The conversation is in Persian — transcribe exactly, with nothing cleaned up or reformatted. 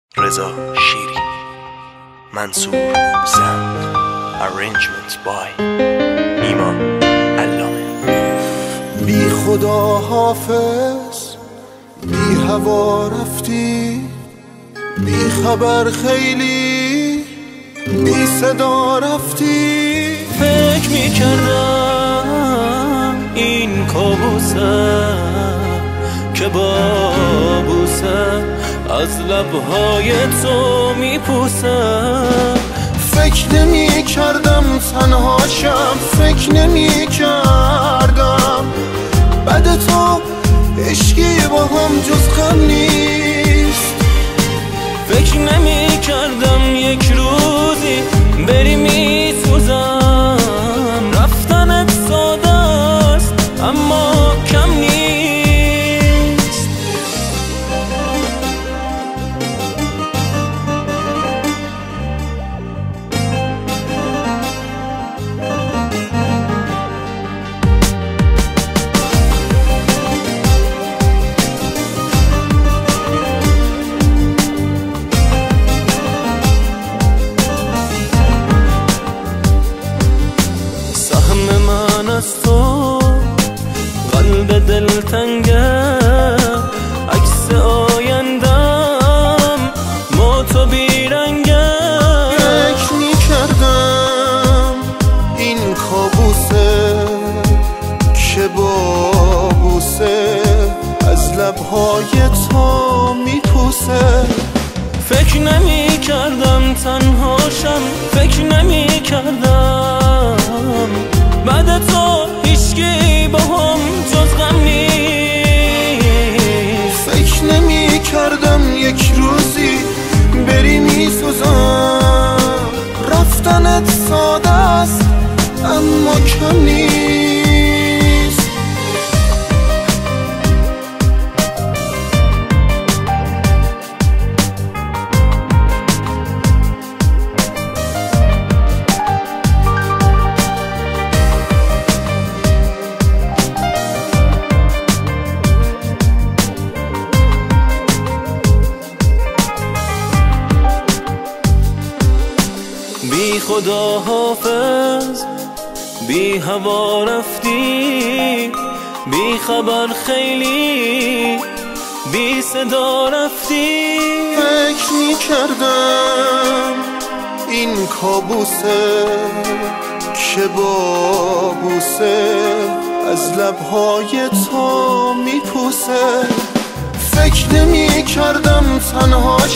رضا شیری، منصور زند، arrangement by نیما علامه. بی خدا حافظ، بی هوا رفتی، بی خبر خیلی، بی صدا رفتی. فکر میکردم این کابوسه که با بوسه از لبهای تو میپوسه. فکر نمی کردم تنهاشم، فکر نمی کردم بعد تو عشقی با هم جز غم نیست. فکر نمی کردم یک روزی بری میسوزم، رفتنت ساده است اما کم نیست. از تو قلب دلتنگه، عکس آیندم ما تو بیرنگه. فکر میکردم این کابوسه که با بوسه از لبهای تو میپوسه. فکر نمی کردم تنهاشم، فکر نمی کردم بعد تو هیچکی با هم جز غم نیست. فکر نمی کردم یک روزی بری میسوزم، رفتنت ساده است اما کم نیست. بی خدا حافظ، بی هوا رفتی، بی خبر خیلی، بی صدا رفتی. فکر می کردم این کابوسه که با بوسه از لبهای تو میپوسه. فکر نمی کردم تنها